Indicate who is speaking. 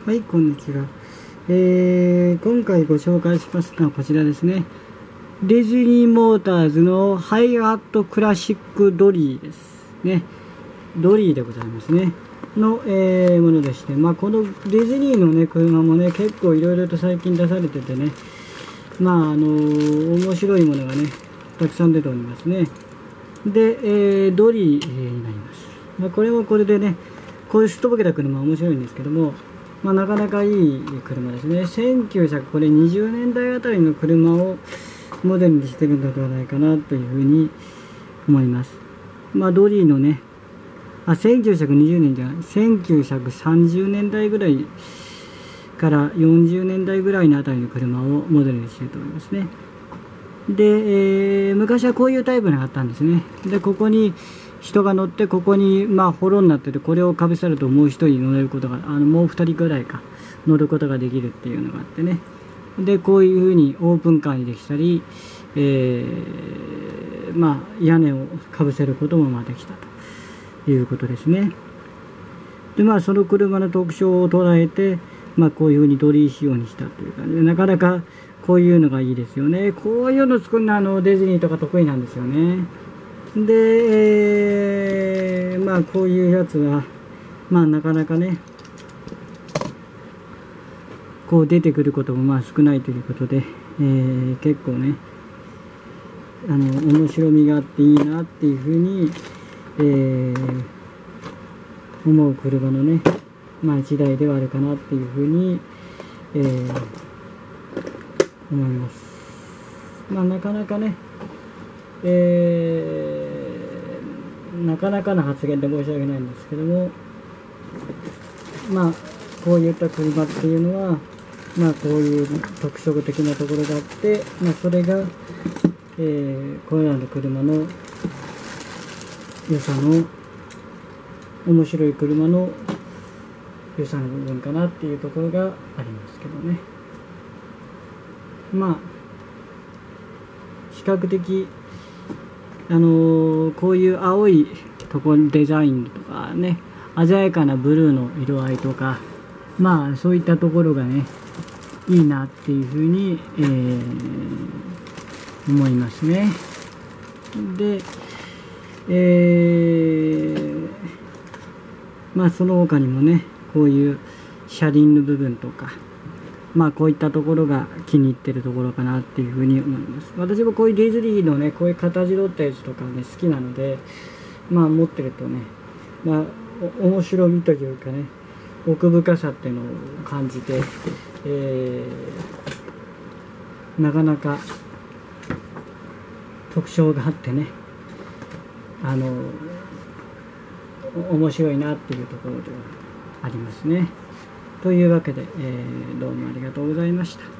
Speaker 1: はい、こんにちは。今回ご紹介しますのはこちらですね。ディズニーモーターズのハイハットクラシックドリーですね。ドリーでございますね。の、ものでして、このディズニーのね、車もね、結構いろいろと最近出されててね、面白いものがね、たくさん出ておりますね。で、ドリー、になります。これもこれでね、こういうすっとぼけた車は面白いんですけども、なかなかいい車ですね。1920年代あたりの車をモデルにしてるのではないかなというふうに思います。ドリーのね、1920年じゃない、1930年代ぐらいから40年代ぐらいのあたりの車をモデルにしていると思いますね。で、昔はこういうタイプがあったんですね。で、ここに人が乗って、ここにホロになってて、これをかぶせるともう一人乗れることが、もう2人ぐらいか乗ることができるっていうのがあってね。で、こういうふうにオープンカーにできたり、屋根をかぶせることもできたということですね。で、その車の特徴を捉えて、こういうふうにドリー仕様にしたという感じで、なかなかこういうのがいいですよね。こういうの作るのはディズニーとか得意なんですよね。で、こういうやつは、なかなかね、こう出てくることも少ないということで、結構ね、面白みがあっていいなっていうふうに、思う車のね、一台ではあるかなっていうふうに、思います。なかなかね、なかなかの発言で申し訳ないんですけども、こういった車っていうのは、こういう特色的なところがあって、それが、これらの車の良さの、面白い車の良さの部分かなっていうところがありますけどね。比較的こういう青いところデザインとかね、鮮やかなブルーの色合いとか、そういったところがね、いいなっていうふうに、思いますね。で、その他にもね、こういう車輪の部分とか、こういったところが気に入ってるところかなっていうふうに思います。私もこういうディズニーのね、こういう形取ったやつとかね、好きなので、持ってるとね、面白みというかね、奥深さっていうのを感じて、なかなか特徴があってね、面白いなっていうところではありますね。というわけで、どうもありがとうございました。